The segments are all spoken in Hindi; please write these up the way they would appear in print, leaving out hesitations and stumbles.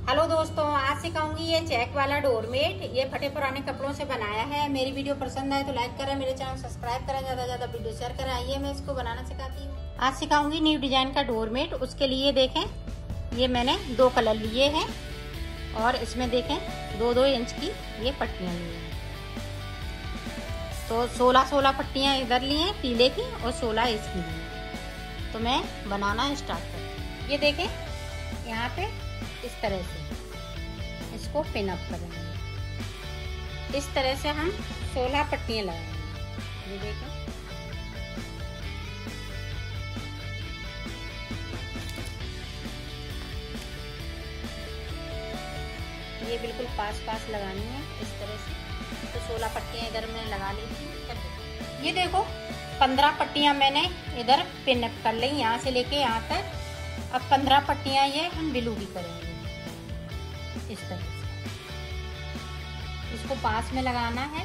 हेलो दोस्तों, आज सिखाऊंगी ये चेक वाला डोरमेट। ये फटे पुराने कपड़ों से बनाया है। मेरी वीडियो पसंद आए तो लाइक करें, मेरे चैनल सब्सक्राइब करें, ज्यादा ज्यादा वीडियो शेयर करें। आइए मैं इसको बनाना सिखाती हूँ। आज सिखाऊंगी न्यू डिजाइन का डोरमेट। उसके लिए देखें, ये मैंने 2 कलर लिए हैं और इसमें देखें 2-2 इंच की ये पट्टियाँ ली हैं। तो 16 पट्टियाँ इधर ली हैं पीले की और 16 इसकी ली हैं। तो मैं बनाना स्टार्ट करती हूँ। ये देखें, यहाँ पे इस तरह से इसको पिन अप करेंगे। इस तरह से हम 16 पट्टियां लगाएंगे। ये देखें, ये बिल्कुल पास पास लगानी है इस तरह से। तो 16 पट्टियां इधर मैं लगा लेती हूँ। ये देखो 15 पट्टियां मैंने इधर पिन अप कर ली, यहाँ से लेके यहाँ तक। अब 15 पट्टियां ये हम ब्लू की करेंगे इस तरह से। इसको पास में लगाना है।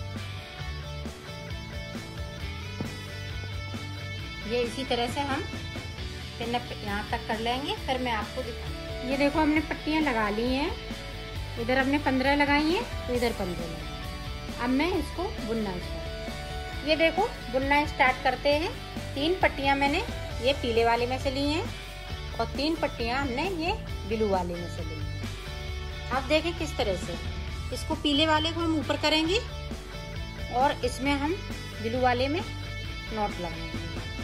ये इसी तरह से हम पिन अप यहाँ तक कर लेंगे, फिर मैं आपको दिखाऊंगी। ये देखो हमने पट्टियाँ लगा ली हैं। इधर हमने 15 लगाई हैं तो इधर 15 लगाई। अब मैं इसको बुनना स्टार्ट। ये देखो बुनना स्टार्ट करते हैं। 3 पट्टियाँ मैंने ये पीले वाले में से ली हैं और 3 पट्टियाँ हमने ये ब्लू वाले में से ली हैं। अब देखें किस तरह से इसको पीले वाले को हम ऊपर करेंगे और इसमें हम ब्लू वाले में नॉट लगाएंगे।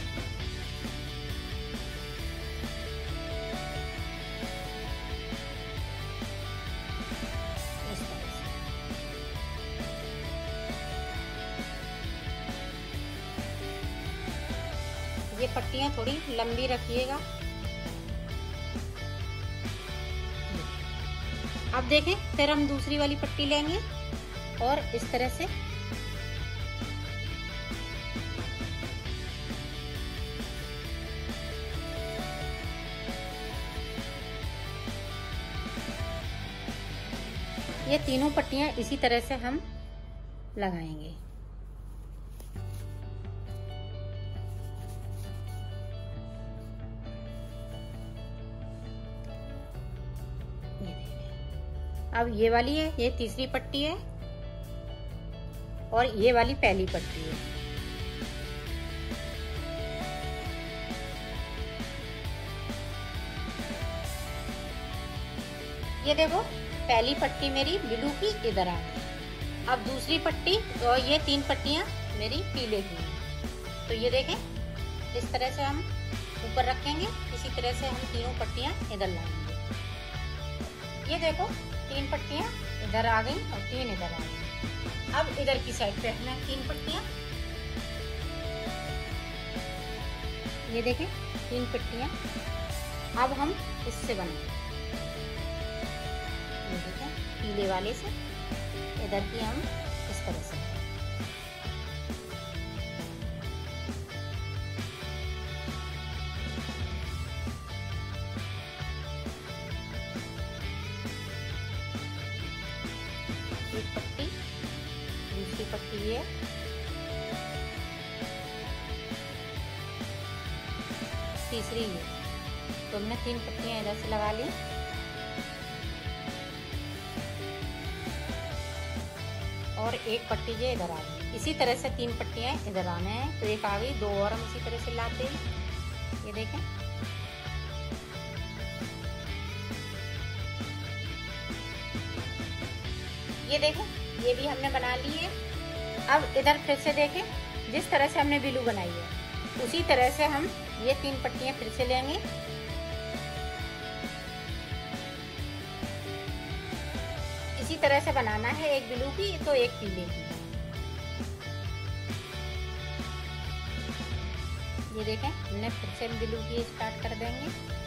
इस तरह से ये पट्टियां थोड़ी लंबी रखिएगा। अब देखें, फिर हम दूसरी वाली पट्टी लेंगे और इस तरह से ये तीनों पट्टियां इसी तरह से हम लगाएंगे। अब ये वाली है, ये तीसरी पट्टी है और ये वाली पहली पट्टी है। ये देखो पहली पट्टी मेरी ब्लू की इधर आ गई। अब दूसरी पट्टी और ये 3 पट्टियां मेरी पीले की हैं। तो ये देखें इस तरह से हम ऊपर रखेंगे। इसी तरह से हम तीनों पट्टियां इधर लाएंगे। ये देखो 3 पट्टियां इधर आ गई और 3 इधर आ गई। अब इधर की साइड पे हमें 3 पट्टियां, ये देखें 3 पट्टियां। अब हम इससे बनाएंगे। ये देखें पीले वाले से इधर की हम इस तरह से। एक पट्टी, दूसरी पट्टी ये, तीसरी ये। तो हमने 3 पट्टियां इधर से लगा ली और एक पट्टी ये इधर आ गई। इसी तरह से 3 पट्टियां इधर आने हैं। तो एक आ गई, 2 और हम इसी तरह से लाते हैं। ये देखें ये देखें ये भी हमने बना ली है। अब इधर फिर से देखें, जिस तरह से हमने ब्लू बनाई है उसी तरह से हम ये 3 पट्टियां फिर से लेंगे। इसी तरह से बनाना है, एक ब्लू की तो एक पीले की। ये देखें हमने फिर से ब्लू की स्टार्ट कर देंगे।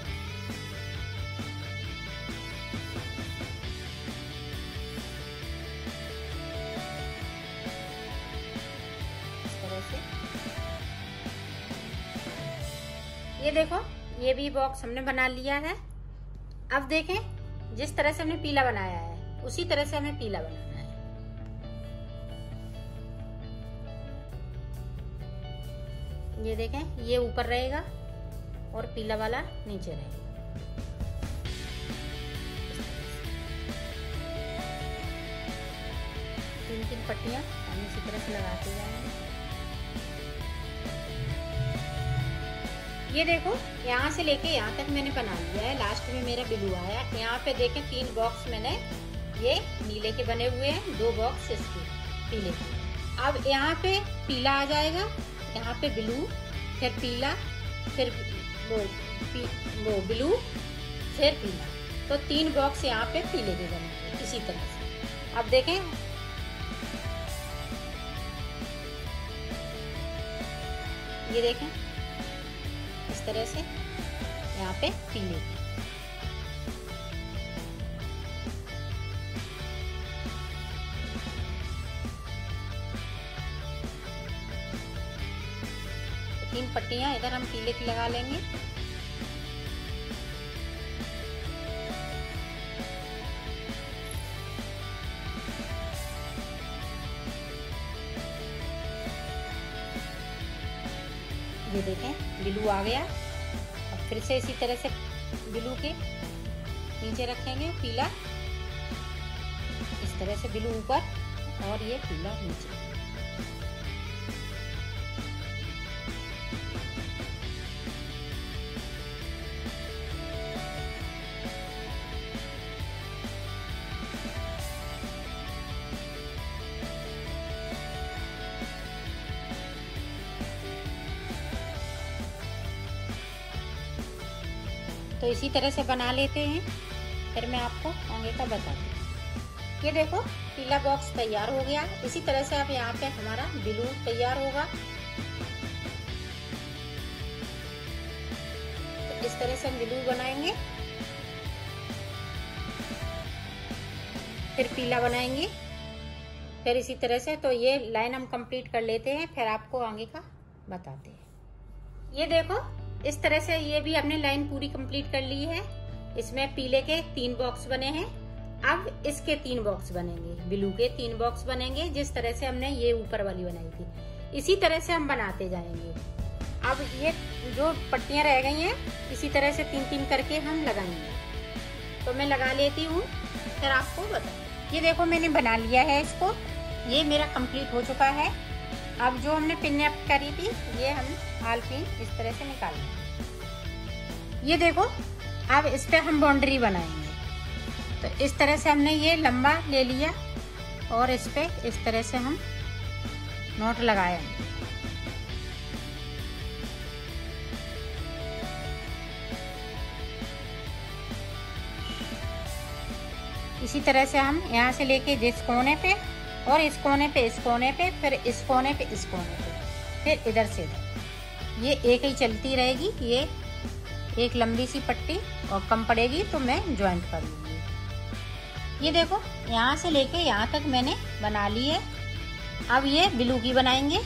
ये देखो ये भी बॉक्स हमने बना लिया है। अब देखें जिस तरह से हमने पीला बनाया है उसी तरह से हमें पीला बनाना है। ये देखें ये ऊपर रहेगा और पीला वाला नीचे रहेगा। तीन पट्टियां हम इसी तरह से लगाते जाएंगे। ये देखो यहाँ से लेके यहाँ तक मैंने बना लिया है। लास्ट में मेरा ब्लू आया। यहाँ पे देखें 3 बॉक्स मैंने ये नीले के बने हुए हैं, 2 बॉक्स इसके पीले के। अब यहाँ पे पीला आ जाएगा, यहाँ पे ब्लू, फिर पीला, फिर वो ब्लू, फिर पीला। तो 3 बॉक्स यहाँ पे पीले के बने इसी तरह से। अब देखें ये देखें इस तरह से यहाँ पे पीले। तो 3 पट्टियां इधर हम पीले की लगा लेंगे। ये देखें ब्लू आ गया। अब फिर से इसी तरह से ब्लू के नीचे रखेंगे, पीला इस तरह से, ब्लू ऊपर और ये पीला नीचे। तो इसी तरह से बना लेते हैं, फिर मैं आपको आगे का बताती हूँ। ये देखो पीला बॉक्स तैयार हो गया। इसी तरह से अब यहाँ पे हमारा ब्लू तैयार होगा। तो इस तरह से हम ब्लू बनाएंगे, फिर पीला बनाएंगे, फिर इसी तरह से। तो ये लाइन हम कंप्लीट कर लेते हैं, फिर आपको आगे का बताते हैं। ये देखो इस तरह से ये भी हमने लाइन पूरी कंप्लीट कर ली है। इसमें पीले के 3 बॉक्स बने हैं। अब इसके 3 बॉक्स बनेंगे, ब्लू के 3 बॉक्स बनेंगे, जिस तरह से हमने ये ऊपर वाली बनाई थी। इसी तरह से हम बनाते जाएंगे। अब ये जो पट्टियां रह गई हैं इसी तरह से 3-3 करके हम लगाएंगे। तो मैं लगा लेती हूँ, फिर आपको बताऊँ। ये देखो मैंने बना लिया है इसको, ये मेरा कंप्लीट हो चुका है। अब जो हमने पिन करी थी ये हम आल पिन इस तरह से निकाल लेंगे। ये देखो अब इस पे हम बाउंड्री बनाएंगे। तो इस तरह से हमने ये लंबा ले लिया और इस पे इस तरह से हम नोट लगाए। इसी तरह से हम यहाँ से लेके जिस कोने पे और इस कोने पे, इस कोने पे, फिर इस कोने पे, इस कोने पे, फिर इधर से इधर, ये एक ही चलती रहेगी। ये एक लंबी सी पट्टी और कम पड़ेगी तो मैं ज्वाइंट कर लूँगी। ये देखो यहाँ से लेके यहाँ तक मैंने बना ली है। अब ये ब्लू की बनाएंगे।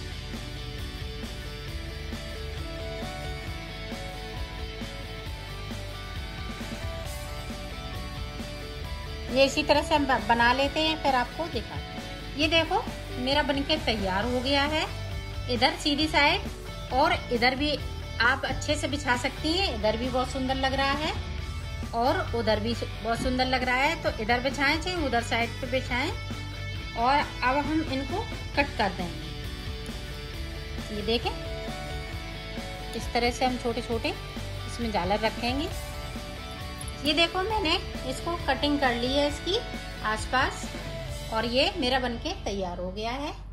ये इसी तरह से हम बना लेते हैं, फिर आपको दिखाते हैं। ये देखो मेरा बनके तैयार हो गया है। इधर सीधी साइड और इधर भी आप अच्छे से बिछा सकती हैं। इधर भी बहुत सुंदर लग रहा है और उधर भी बहुत सुंदर लग रहा है। तो इधर बिछाएं चाहे उधर साइड पे बिछाएं। और अब हम इनको कट कर देंगे। ये देखें इस तरह से हम छोटे छोटे इसमें झालर रखेंगे। ये देखो मैंने इसको कटिंग कर ली है इसकी आसपास, और ये मेरा बनके तैयार हो गया है।